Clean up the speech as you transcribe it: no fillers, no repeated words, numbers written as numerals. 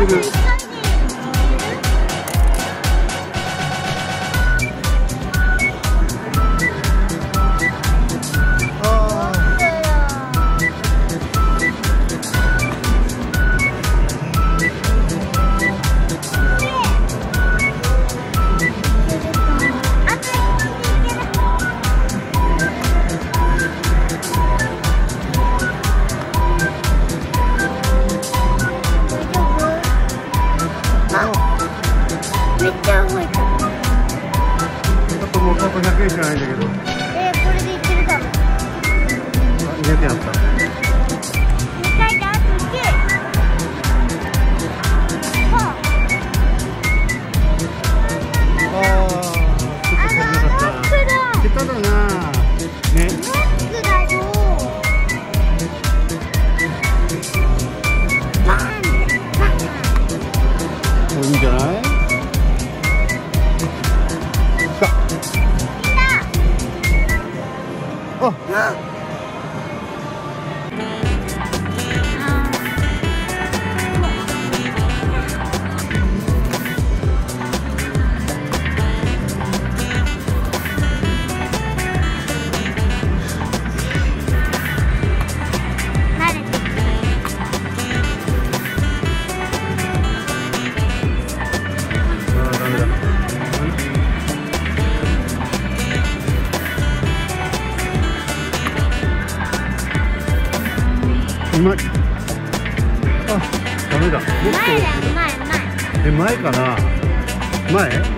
る。 めっちゃ動いた。 あともうあと100円しかないんだけど。 これでいけるかも。 200円あった。 2回であと9。 ちょっと足りなかった。下手だな。ね。 マックだよ。 もういいんじゃない？あ、うまい。あ、ダメだ。もっと前だよ、前。 前かな。前？